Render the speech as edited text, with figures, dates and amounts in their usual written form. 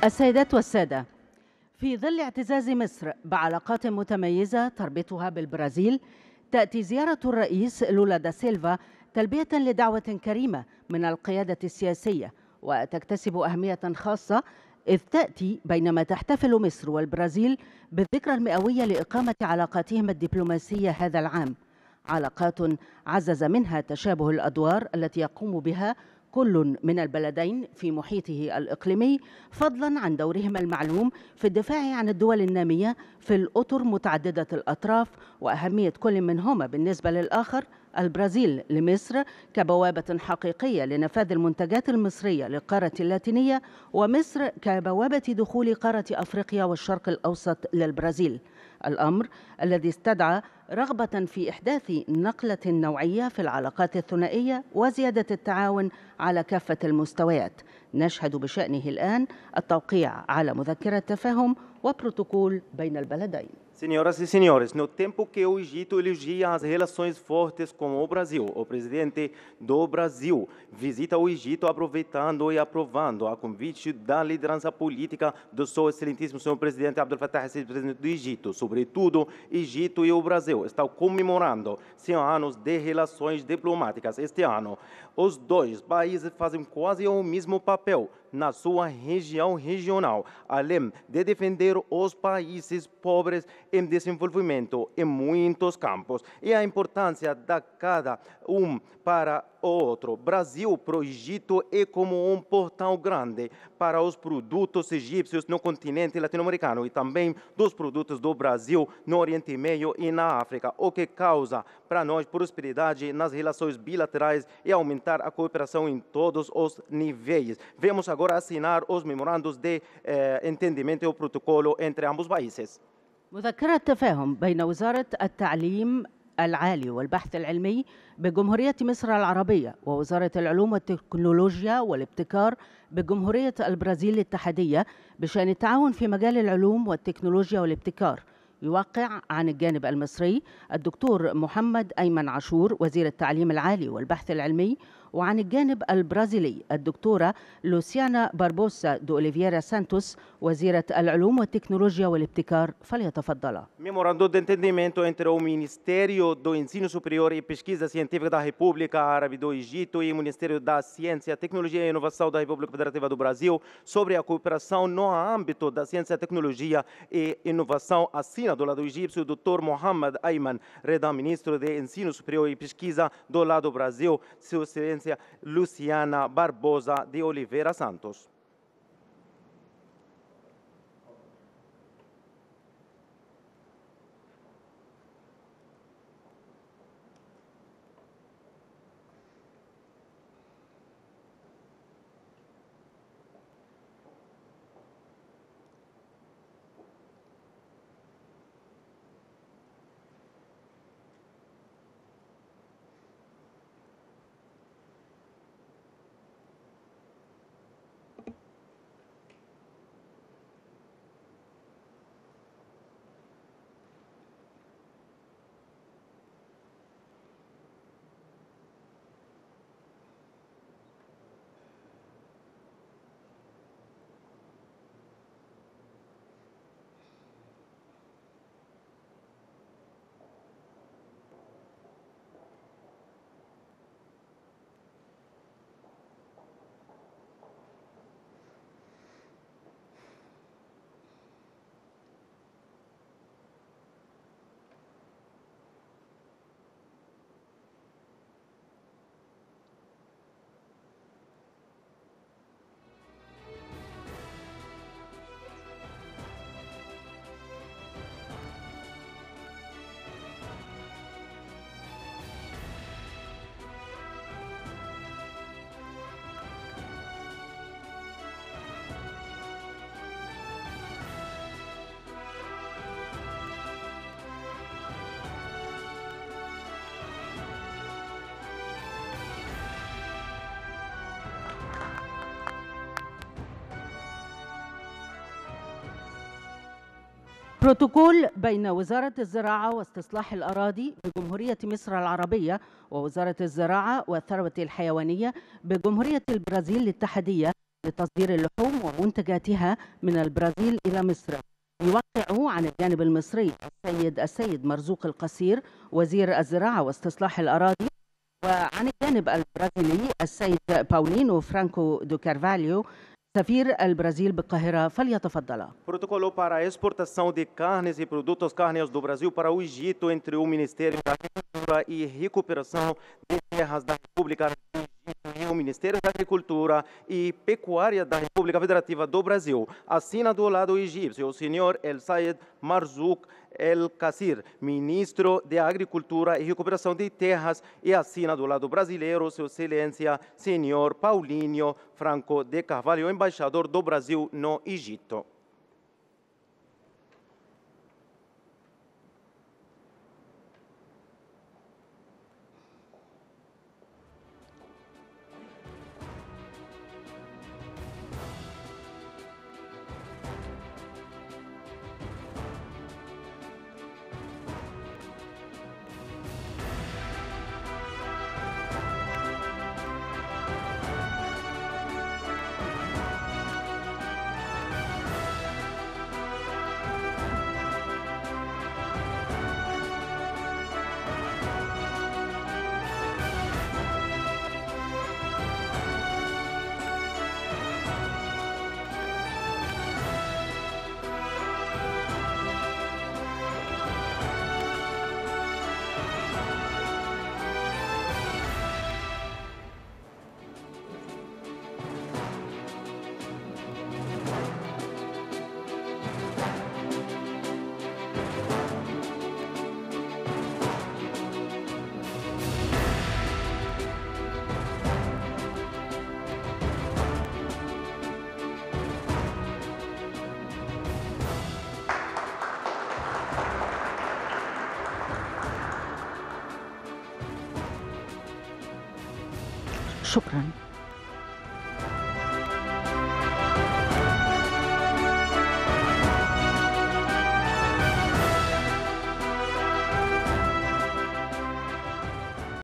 السيدات والسادة، في ظل اعتزاز مصر بعلاقات متميزة تربطها بالبرازيل، تأتي زيارة الرئيس لولا دا سيلفا تلبية لدعوة كريمة من القيادة السياسية، وتكتسب أهمية خاصة إذ تأتي بينما تحتفل مصر والبرازيل بالذكرى المئوية لإقامة علاقاتهما الدبلوماسية هذا العام. علاقات عزز منها تشابه الأدوار التي يقوم بها كل من البلدين في محيطه الإقليمي، فضلا عن دورهما المعلوم في الدفاع عن الدول النامية في الأطر متعددة الأطراف، وأهمية كل منهما بالنسبة للآخر. البرازيل لمصر كبوابة حقيقية لنفاذ المنتجات المصرية للقارة اللاتينية، ومصر كبوابة دخول قارة أفريقيا والشرق الأوسط للبرازيل، الأمر الذي استدعى رغبة في إحداث نقلة نوعية في العلاقات الثنائية وزيادة التعاون على كافة المستويات. نشهد بشأنه الآن التوقيع على مذكرة تفاهم وبروتوكول بين البلدين. Senhoras e senhores, no tempo que o Egito elogia as relações fortes com o Brasil, o presidente do Brasil visita o Egito aproveitando e aprovando a convite da liderança política do seu excelentíssimo senhor presidente Abdel Fattah el-Sisi, presidente do Egito. Sobretudo, Egito e o Brasil estão comemorando 100 anos de relações diplomáticas. Este ano, os dois países fazem quase o mesmo papel na sua região regional, além de defender os países pobres em desenvolvimento em muitos campos e a importância de cada um para o outro. Brasil para o Egito é como um portão grande para os produtos egípcios no continente latino-americano e também dos produtos do Brasil no Oriente Médio e na África, o que causa para nós prosperidade nas relações bilaterais e aumentar a cooperação em todos os níveis. Vemos agora assinar os memorandos de entendimento e o protocolo entre ambos países. مذكرة تفاهم بين وزارة التعليم العالي والبحث العلمي بجمهورية مصر العربية ووزارة العلوم والتكنولوجيا والابتكار بجمهورية البرازيل الاتحادية بشأن التعاون في مجال العلوم والتكنولوجيا والابتكار. يوقع عن الجانب المصري الدكتور محمد أيمن عاشور وزير التعليم العالي والبحث العلمي، وعن الجانب البرازيلي الدكتورة لوسيانا باربوسا دو أوليفييرا سانتوس وزيرة العلوم والتكنولوجيا والابتكار. فليتفضل. Memorando de entendimento entre o Ministério do Ensino Superior e Pesquisa Científica da República Árabe do Egito e o Ministério da Ciência, Tecnologia e Inovação da República Federativa do Brasil sobre a cooperação no âmbito da ciência, tecnologia e inovação. Assina do lado egípcio o Dr. Mohamed Ayman Reda, ministro de Ensino Superior e Pesquisa do lado do Brasil, Sua Excelência Luciana Barbosa de Oliveira Santos. بروتوكول بين وزارة الزراعة واستصلاح الأراضي بجمهورية مصر العربية ووزارة الزراعة والثروة الحيوانية بجمهورية البرازيل الاتحادية لتصدير اللحوم ومنتجاتها من البرازيل إلى مصر. يوقع عن الجانب المصري السيد مرزوق القصير وزير الزراعة واستصلاح الأراضي، وعن الجانب البرازيلي السيد باولينو فرانكو دو كارفاليو سفير البرازيل بالقاهرة. فليتفضل. Protocolo para a exportação de carnes e produtos cárneos do Brasil para o Egito entre o Ministério da Agricultura e Recuperação de Terras da República do Egito e o Ministério da Agricultura e Pecuária da República Federativa do Brasil. Assina do lado egípcio o senhor El Sayed Marzouk El Qasir, ministro de Agricultura e Recuperação de Terras, e assina do lado brasileiro Sua Excelência senhor Paulinho Franco de Carvalho, embaixador do Brasil no Egito. شكرا.